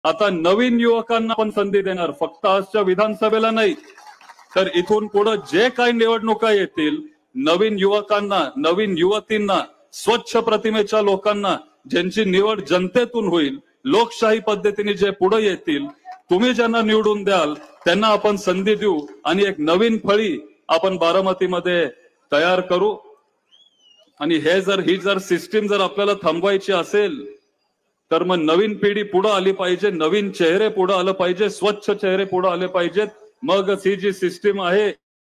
आता नवीन युवकांना पण संधी देणार, फक्त आजच्या विधानसभेला नाही तर इथून पुढे जे काही निवडणुका येतील, नवीन युवकांना, नवीन युवतींना, स्वच्छ प्रतिमेच्या लोकांना, ज्यांची निवड जनतेतून होईल, लोकशाही पद्धतीने जे पुढे येतील, तुम्ही ज्यांना निवडून द्याल त्यांना आपण संधी देऊ आणि एक नवीन फळी आपण बारामतीमध्ये तयार करू. आणि ही जर सिस्टीम जर आपल्याला थांबवायची असेल तर मग नवीन पिढी पुढे आली पाहिजे, नवीन चेहरे पुढे आले पाहिजे, स्वच्छ चेहरे पुढे आले पाहिजेत. मगच ही जी सिस्टीम आहे,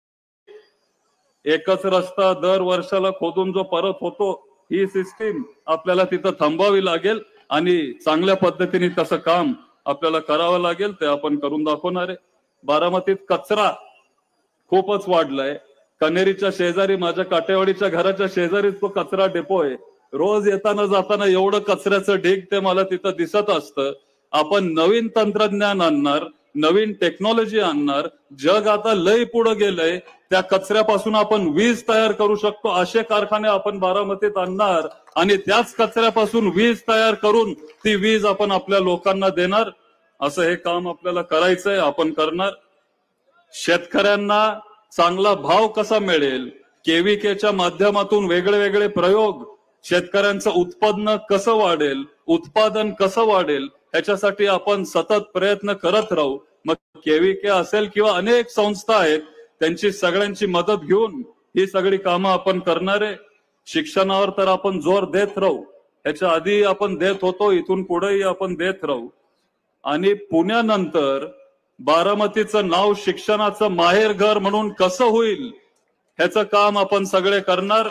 एकच रस्ता दर वर्षाला खोदून जो परत होतो, ही सिस्टीम आपल्याला तिथं थांबवावी लागेल आणि चांगल्या पद्धतीने तसं काम आपल्याला करावं लागेल. ते आपण करून दाखवणार आहे. बारामतीत कचरा खूपच वाढलाय. कनेरीच्या शेजारी, माझ्या काटेवाडीच्या घराच्या शेजारीच तो कचरा डेपो आहे. रोज येताना जाताना एवढं कचऱ्याचं ढीग ते मला तिथं दिसत असतं. आपण नवीन तंत्रज्ञान आणणार, नवीन टेक्नॉलॉजी आणणार. जग आता लय पुढे गेलंय. त्या कचऱ्यापासून आपण वीज तयार करू शकतो असे कारखाने आपण बारामतीत आणणार आणि त्याच कचऱ्यापासून वीज तयार करून ती वीज आपण आपल्या लोकांना देणार. असं हे काम आपल्याला करायचंय, आपण करणार. शेतकऱ्यांना चांगला भाव कसा मिळेल, केव्हीकेच्या माध्यमातून वेगळे वेगळे प्रयोग, शेतकऱ्यांचं उत्पन्न कसं वाढेल, उत्पादन कसं वाढेल, ह्याच्यासाठी आपण सतत प्रयत्न करत राहू. मग केव्हीके असेल किंवा अनेक संस्था आहेत, त्यांची सगळ्यांची मदत घेऊन ही सगळी कामं आपण करणार आहे. शिक्षणावर तर आपण जोर देत राहू. ह्याच्या आधी आपण देत होतो, इथून पुढेही आपण देत राहू. आणि पुण्यानंतर बारामतीचं नाव शिक्षणाचं माहेरघर म्हणून कसं होईल, ह्याचं काम आपण सगळे करणार.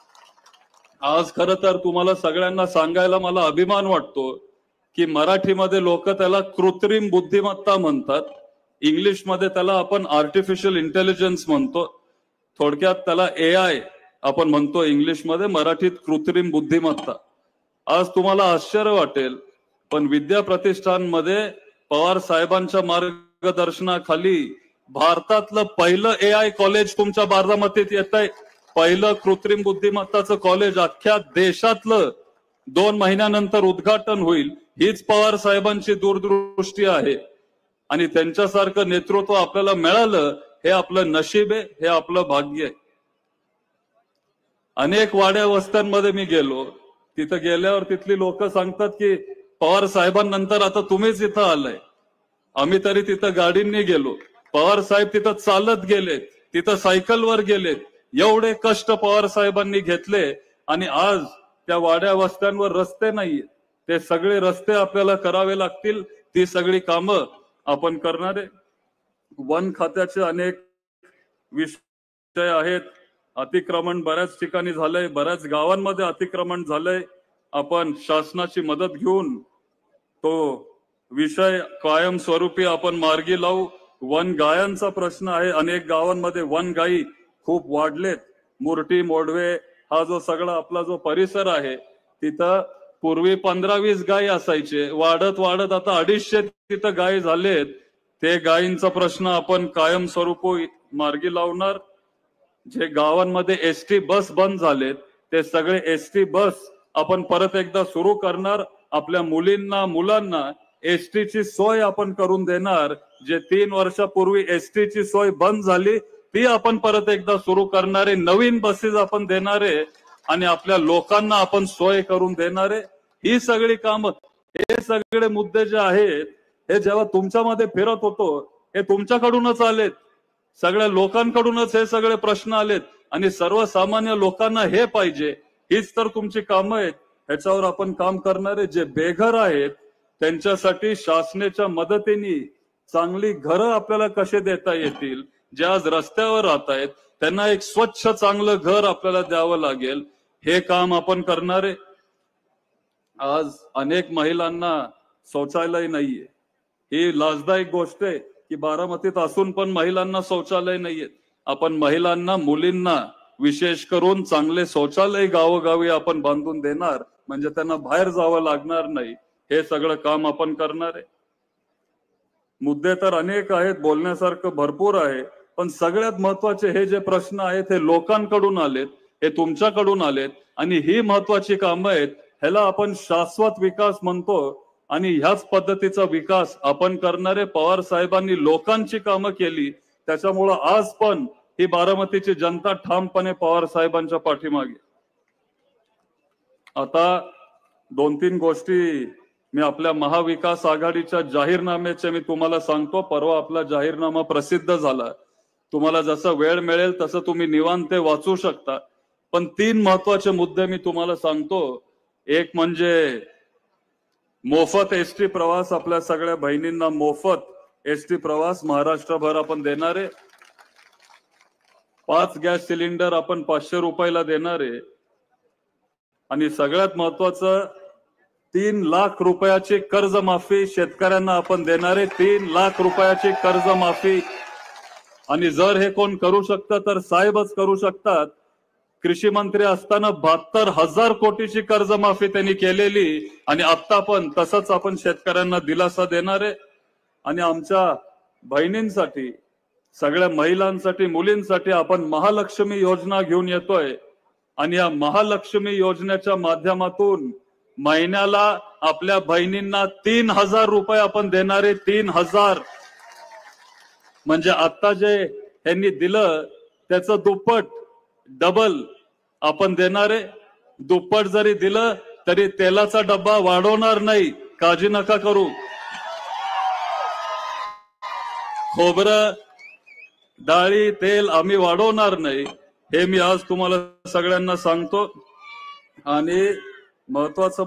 आज खरं तर तुम्हाला सगळ्यांना सांगायला मला अभिमान वाटतो की मराठीमध्ये लोक त्याला कृत्रिम बुद्धिमत्ता म्हणतात, इंग्लिशमध्ये त्याला आपण आर्टिफिशियल इंटेलिजन्स म्हणतो, थोडक्यात त्याला AI आपण म्हणतो इंग्लिशमध्ये, मराठीत कृत्रिम बुद्धिमत्ता. आज तुम्हाला आश्चर्य वाटेल पण विद्या प्रतिष्ठानमध्ये पवार साहेबांच्या मार्गदर्शनाखाली भारतातलं पहिलं AI कॉलेज तुमच्या बारामतीत येत आहे. पहिलं कृत्रिम बुद्धिमत्ताचं कॉलेज अख्ख्या देशातलं 2 महिन्यानंतर उद्घाटन होईल. हीच पवार साहेबांची दूरदृष्टी आहे आणि त्यांच्यासारखं नेतृत्व आपल्याला मिळालं, हे आपलं नशीब आहे, हे आपलं भाग्य आहे. अनेक वाड्या वस्त्यांमध्ये मी गेलो, तिथं गेल्यावर तिथली लोक सांगतात की पवार साहेबांनंतर आता तुम्हीच इथं आलाय. आम्ही तरी तिथं गाडींनी गेलो, पवार साहेब तिथं चालत गेलेत, तिथं सायकलवर गेलेत. एवढे कष्ट पवार साहेबांनी घेतले आणि आज त्या वाड्या वस्त्यांवर रस्ते नाहीये. ते सगळे रस्ते आपल्याला करावे लागतील. ती सगळी कामं आपण करणार आहे. वन खात्याचे अनेक विषय आहेत. अतिक्रमण बऱ्याच ठिकाणी झालंय, बऱ्याच गावांमध्ये अतिक्रमण झालंय. आपण शासनाची मदत घेऊन तो विषय कायमस्वरूपी आपण मार्गी लावू. वन गायांचा प्रश्न आहे. अनेक गावांमध्ये वन गायी खूप वाढलेत. मुर्टी, मोडवे हा जो सगळा आपला जो परिसर आहे, तिथं पूर्वी 15-20 गायी असायचे. वाढत वाढत आता 250 तिथं गायी झालेत. ते गायींचा प्रश्न आपण कायमस्वरूपी मार्गी लावणार. जे गावांमध्ये एसटी बस बंद झालेत, ते सगळे एसटी बस आपण परत एकदा सुरू करणार. आपल्या मुलींना, मुलांना एसटीची सोय आपण करून देणार. जे 3 वर्षापूर्वी एसटीची सोय बंद झाली, ती आपण परत एकदा सुरू करणारे. नवीन बसेस आपण देणारे आणि आपल्या लोकांना आपण सोय करून देणारे. ही सगळी कामं, हे सगळे मुद्दे जे आहेत, हे जेव्हा तुमच्यामध्ये फिरत होतो, हे तुमच्याकडूनच आलेत. सगळ्या लोकांकडूनच हे सगळे प्रश्न आलेत आणि सर्वसामान्य लोकांना हे पाहिजे. हीच तर तुमची कामं आहेत. ह्याच्यावर आपण काम करणारे. जे बेघर आहेत त्यांच्यासाठी शासनाच्या मदतीने चांगली घरं आपल्याला कसे देता येतील, जे आज रस्त्यावर राहत आहेत त्यांना एक स्वच्छ चांगलं घर आपल्याला द्यावं लागेल. हे काम आपण करणारे. आज अनेक महिलांना शौचालय नाहीये. ही लाजदायक गोष्ट आहे की बारामतीत असून पण महिलांना शौचालय नाहीये. आपण महिलांना, मुलींना विशेष करून चांगले शौचालय गावोगावी आपण बांधून देणार, म्हणजे त्यांना बाहेर जावं लागणार नाही. हे सगळं काम आपण करणार आहे. मुद्दे तर अनेक आहेत, बोलण्यासारखं भरपूर आहे, पण सगळ्यात महत्वाचे हे जे प्रश्न आहेत हे लोकांकडून आलेत, हे तुमच्याकडून आलेत आणि ही महत्वाची कामं आहेत. ह्याला आपण शाश्वत विकास म्हणतो आणि ह्याच पद्धतीचा विकास आपण करणारे. पवार साहेबांनी लोकांची कामं केली, त्याच्यामुळं आज पण ही बारामतीची जनता ठामपणे पवार साहेबांच्या पाठीमागे. आता 2-3 गोष्टी मी आपल्या महाविकास आघाडीच्या जाहीरनाम्याचे मी तुम्हाला सांगतो. परवा आपला जाहीरनामा प्रसिद्ध झाला. तुम्हाला जसा वेळ मिळेल तसं तुम्ही निवांत वाचू शकता. पण 3 महत्वाचे मुद्दे मी तुम्हाला सांगतो. एक म्हणजे मोफत एसटी प्रवास. आपल्या सगळ्या बहिणींना मोफत एसटी प्रवास महाराष्ट्रभर आपण देणारे. 5 गॅस सिलेंडर आपण 500 रुपयाला देणारे. आणि सगळ्यात महत्वाचं 3 लाख रुपयाची कर्जमाफी शेतकऱ्यांना आपण देणारे. 3 लाख रुपयाची कर्जमाफी. आणि जर हे कोण करू शकतं तर साहेबच करू शकतात. कृषी मंत्री असताना 72,000 कोटीची कर्जमाफी त्यांनी केलेली. आणि आता पण तसंच आपण शेतकऱ्यांना दिलासा देणारे. आणि आमच्या बहिणींसाठी, सगळ्या महिलांसाठी, मुलींसाठी आपण महालक्ष्मी योजना घेऊन येतोय. आणि या महालक्ष्मी योजनेच्या माध्यमातून महिन्याला आपल्या बहिणींना 3,000 रुपये आपण देणारे. 3,000 म्हणजे आता जे यांनी दिलं त्याचं दुप्पट, डबल आपण देणारे. दुप्पट जरी दिलं तरी तेलाचा डब्बा वाढवणार नाही, काळजी नका करू. खोबरं, डाळी, तेल आम्ही वाढवणार नाही, हे मी आज तुम्हाला सगळ्यांना सांगतो. आणि महत्वाचं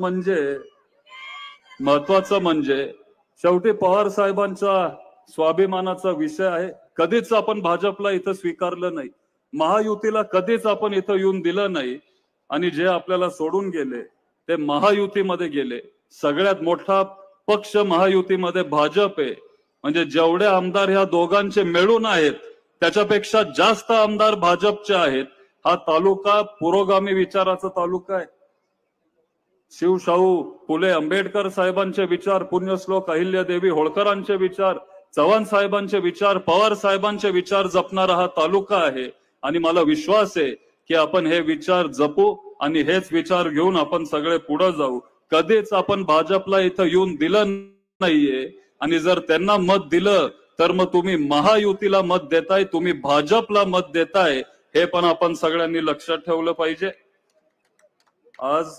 म्हणजे शेवटी पवार साहेबांचा स्वाभिमानाचा विषय आहे. कधीच आपण भाजपला इथं स्वीकारलं नाही, महायुतीला कधीच आपण इथं येऊन दिलं नाही. आणि जे आपल्याला सोडून गेले ते महायुतीमध्ये गेले. सगळ्यात मोठा पक्ष महायुतीमध्ये भाजप आहे. म्हणजे जेवढे आमदार ह्या दोघांचे मिळून आहेत त्याच्यापेक्षा जास्त आमदार भाजपचे आहेत. हा तालुका पुरोगामी विचाराचा तालुका आहे. शिवशाहू फुले आंबेडकर साहेबांचे विचार, पुण्यश्लोक अहिल्यादेवी होळकरांचे विचार, चव्हाण साहेबांचे विचार, पवार साहेबांचे विचार जपणारा हा तालुका आहे. आणि मला विश्वास आहे की आपण हे विचार जपू आणि हेच विचार घेऊन आपण सगळे पुढे जाऊ. कधीच आपण भाजपला इथं येऊन दिलं नाहीये. आणि जर त्यांना मत दिलं तर मग तुम्ही महायुतीला मत देताय, तुम्ही भाजपला मत देताय, हे पण आपण सगळ्यांनी लक्षात ठेवलं पाहिजे. आज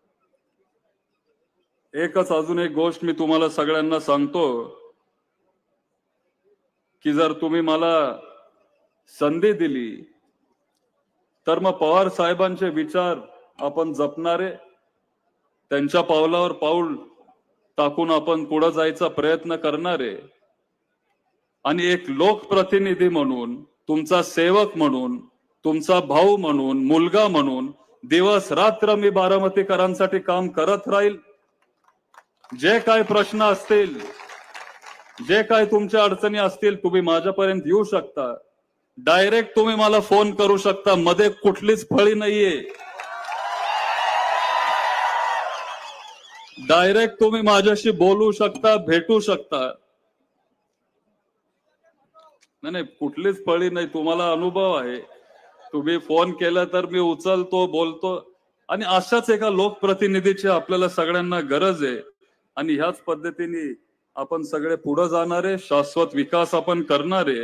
अजून एक गोष्ट मी तुम्हाला सगळ्यांना सांगतो की जर तुम्ही मला संधी दिली तर मग पवार साहेबांचे विचार आपण जपणारे, त्यांच्या पावलावर पाऊल टाकून आपण पुढे जायचा प्रयत्न करणारे. आणि एक लोकप्रतिनिधी म्हणून, तुमचा सेवक म्हणून, तुमचा भाऊ म्हणून, मुलगा म्हणून दिवस रात्र मी बारामतीकरांसाठी काम करत राहील. जे काय प्रश्न असतील, जे काय तुमच्या अडचणी असतील, तुम्ही माझ्यापर्यंत येऊ शकता. डायरेक्ट तुम्ही मला फोन करू शकता. मध्ये कुठलीच फळी नाहीये. डायरेक्ट तुम्ही माझ्याशी बोलू शकता, भेटू शकता. नाही, कुठलीच फळी नाही. तुम्हाला अनुभव आहे. तुम्ही फोन केला तर मी उचलतो, बोलतो. आणि अशाच एका लोकप्रतिनिधीची आपल्याला सगळ्यांना गरज आहे. आणि ह्याच पद्धतीने आपण सगळे पुढे जाणारे, शाश्वत विकास आपण करणारे.